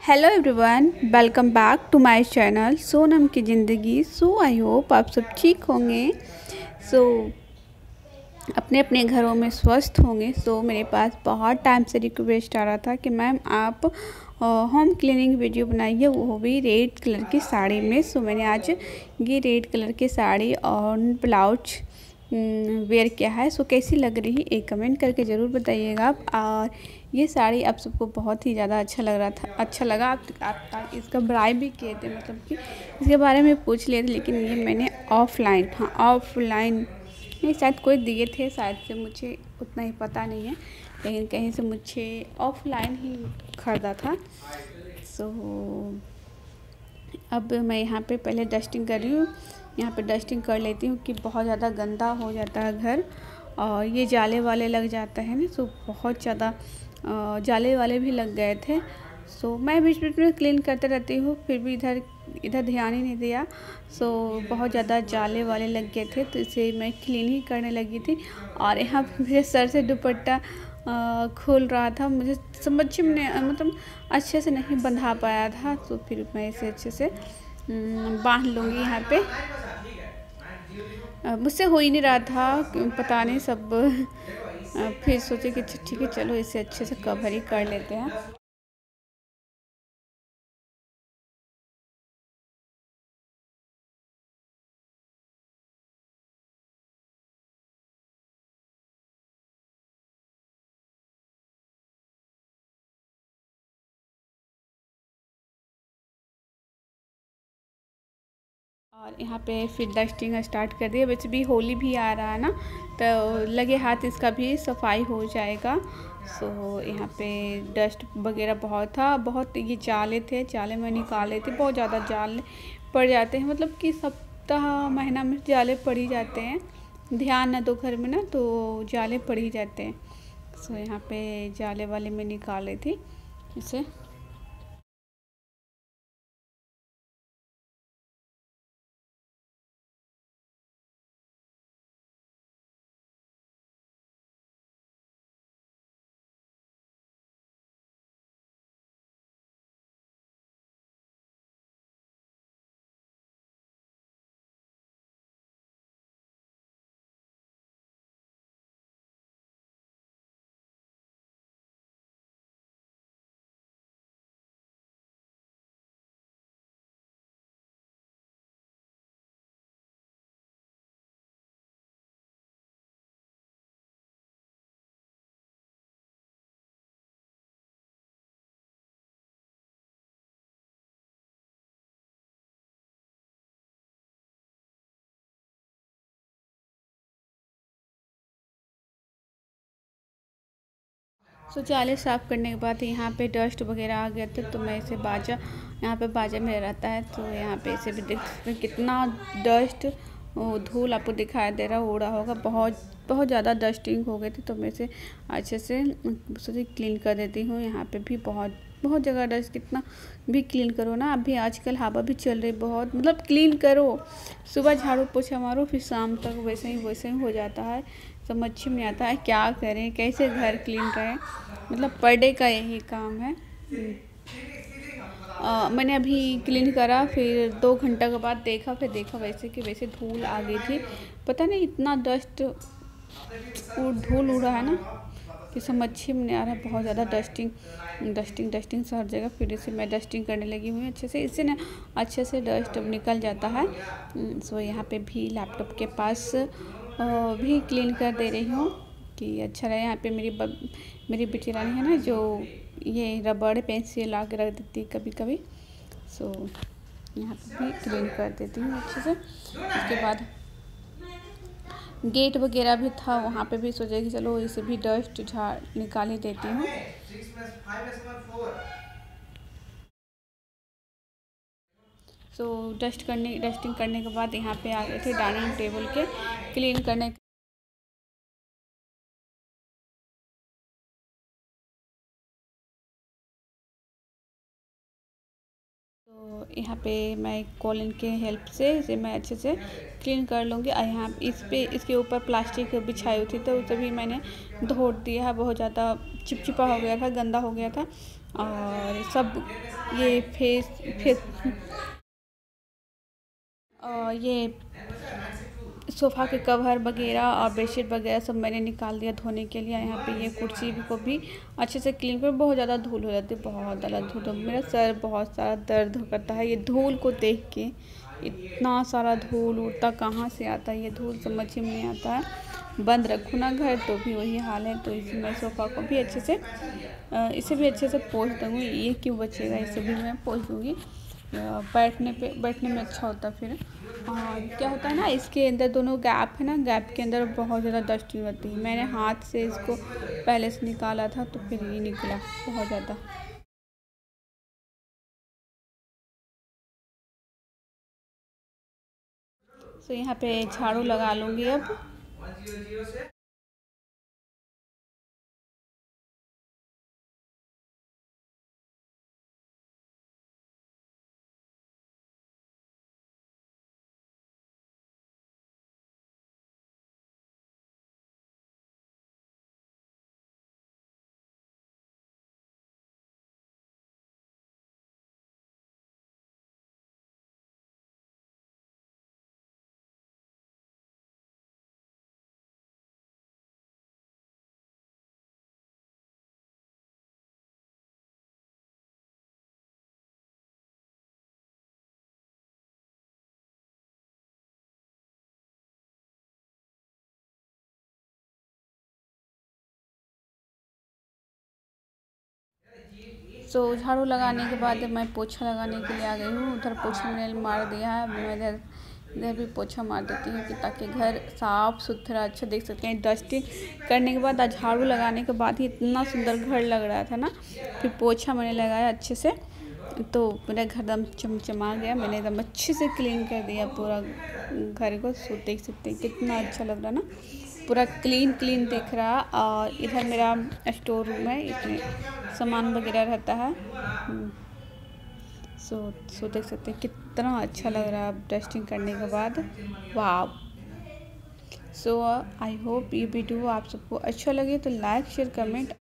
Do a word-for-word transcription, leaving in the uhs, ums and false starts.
Hello everyone, welcome back to my channel Sonam की ज़िंदगी। सो I hope आप सब ठीक होंगे। सो so, अपने अपने घरों में स्वस्थ होंगे। सो so, मेरे पास बहुत टाइम से रिक्वेस्ट आ रहा था कि मैम आप होम क्लीनिंग वीडियो बनाइए, वो भी रेड कलर की साड़ी में। सो so, मैंने आज ये रेड कलर की साड़ी और ब्लाउज वेयर किया है। सो so, कैसी लग रही एक कमेंट करके ज़रूर बताइएगा आप। और ये साड़ी आप सबको बहुत ही ज़्यादा अच्छा लग रहा था अच्छा लगा आप, आप इसका बड़ाई भी किए थे, मतलब कि इसके बारे में पूछ लिए थे। लेकिन ये मैंने ऑफलाइन हाँ ऑफलाइन नहीं, शायद कोई दिए थे, शायद से मुझे उतना ही पता नहीं है, लेकिन कहीं से मुझे ऑफलाइन ही ख़रीदा था। सो अब मैं यहाँ पे पहले डस्टिंग कर रही हूँ। यहाँ पे डस्टिंग कर लेती हूँ कि बहुत ज़्यादा गंदा हो जाता है घर, और ये जाले वाले लग जाता है ना। सो बहुत ज़्यादा जाले वाले भी लग गए थे। सो मैं बीच बीच में क्लीन करते रहती हूँ, फिर भी इधर इधर ध्यान ही नहीं दिया। सो बहुत ज़्यादा जाले वाले लग गए थे, तो इसे मैं क्लीन ही करने लगी थी। और यहाँ पे मेरे सर से दुपट्टा खोल रहा था, मुझे समझ में मतलब अच्छे से नहीं बंधा पाया था, तो फिर मैं इसे अच्छे से बांध लूँगी। यहाँ पे मुझसे हो ही नहीं रहा था, पता नहीं सब फिर सोचे कि ठीक है चलो इसे अच्छे से कवर ही कर लेते हैं। और यहाँ पे फिर डस्टिंग स्टार्ट कर दिया। वैसे भी होली भी आ रहा है ना, तो लगे हाथ इसका भी सफाई हो जाएगा। सो यहाँ पे डस्ट वगैरह बहुत था, बहुत ये जाले थे, जाले में निकाले थे, बहुत ज़्यादा जाले पड़ जाते हैं, मतलब कि सप्ताह महीना में जाले पड़ ही जाते हैं। ध्यान ना दो घर में ना, तो जाले पड़ ही जाते हैं। सो यहाँ पे जाले वाले में निकाले थे इसे। सो so, जाले साफ़ करने के बाद यहाँ पे डस्ट वगैरह आ गया था, तो मैं इसे बाजा यहाँ पे बाजा में रहता है, तो यहाँ पे इसे भी देख सकते हैं कितना डस्ट धूल आपको दिखाई दे रहा उड़ा होगा। बहुत बहुत ज़्यादा डस्टिंग हो गई थी, तो मैं इसे अच्छे से सोचे क्लीन कर देती हूँ। यहाँ पे भी बहुत बहुत जगह डस्ट, कितना भी क्लीन करो ना, अभी आजकल हवा भी चल रही बहुत, मतलब क्लीन करो, सुबह झाड़ू पोछा मारो, फिर शाम तक वैसे ही वैसे ही हो जाता है। समझ में नहीं आता है क्या करें, कैसे घर क्लीन रहें, मतलब पर डे का यही काम है। आ, मैंने अभी क्लीन करा, फिर दो घंटा के बाद देखा, फिर देखा वैसे कि वैसे धूल आ गई थी। पता नहीं इतना डस्ट धूल उड़ा है ना कि समझ में नहीं आ रहा, बहुत ज़्यादा डस्टिंग डस्टिंग डस्टिंग से हर जगह। फिर इसे मैं डस्टिंग करने लगी हुई अच्छे से, इससे ना अच्छे से डस्ट निकल जाता है। सो यहाँ पे भी लैपटॉप के पास भी क्लीन कर दे रही हूँ कि अच्छा रहे। यहाँ पे मेरी बब, मेरी बेटी रानी है ना, जो ये रबड़ पेंसिल ला के रख देती कभी कभी। सो यहाँ पे भी क्लीन कर देती हूँ अच्छे से। उसके बाद गेट वगैरह भी था, वहाँ पे भी सोचा कि चलो इसे भी डस्ट झाड़ निकाल ही देती हूँ। सो डस्ट करने डस्टिंग करने के बाद यहाँ पे आ गए थे डाइनिंग टेबल के क्लीन करने। तो यहाँ पे मैं कॉलिन के हेल्प से इसे मैं अच्छे से क्लीन कर लूँगी। और यहाँ इस पे इसके ऊपर प्लास्टिक बिछाई हुई थी तो उसे भी मैंने धो दिया है। बहुत ज़्यादा चिपचिपा हो गया था, गंदा हो गया था। और सब ये फेस फेस और ये सोफ़ा के कवर वगैरह और बेडशीट वगैरह सब मैंने निकाल दिया धोने के लिए। यहाँ पे ये कुर्सी को भी अच्छे से क्लीन कर, बहुत ज़्यादा धूल हो जाती है, बहुत ज़्यादा धूल हो, मेरा सर बहुत सारा दर्द करता है ये धूल को देख के। इतना सारा धूल उड़ता कहाँ से आता है ये धूल, समझ में नहीं आता है। बंद रखूँ ना घर तो भी वही हाल है। तो इसी मैं सोफ़ा को भी अच्छे से इसे भी अच्छे से पोंछ दूँगी। ये क्यों बचेगा, इसे भी मैं पोंछ दूँगी। बैठने पे बैठने में अच्छा होता फिर। और क्या होता है ना, इसके अंदर दोनों गैप है ना, गैप के अंदर बहुत ज़्यादा डस्टिंग होती है। मैंने हाथ से इसको पहले से निकाला था तो फिर ये निकला बहुत ज़्यादा। तो यहाँ पे झाड़ू लगा लूँगी अब। सो so, झाड़ू लगाने के बाद मैं पोछा लगाने के लिए आ गई हूँ। उधर पोछा मैंने मार दिया है, मैं इधर इधर भी पोछा मार देती हूँ कि ताकि घर साफ़ सुथरा अच्छा देख सकते हैं। डस्टिंग करने के बाद झाड़ू लगाने के बाद ही इतना सुंदर घर लग रहा था ना, फिर पोछा मैंने लगाया अच्छे से तो मेरा घर एकदम चमचमा गया। मैंने एकदम अच्छे से क्लीन कर दिया पूरा घर को। सो देख सकते हैं कितना अच्छा लग रहा ना, पूरा क्लीन क्लीन दिख रहा। और इधर मेरा स्टोर रूम है, इसमें सामान वगैरह रहता है। सो सो देख सकते हैं कितना अच्छा लग रहा है डस्टिंग करने के बाद। वाह। सो आई होप ये वीडियो आप सबको अच्छा लगे तो लाइक शेयर कमेंट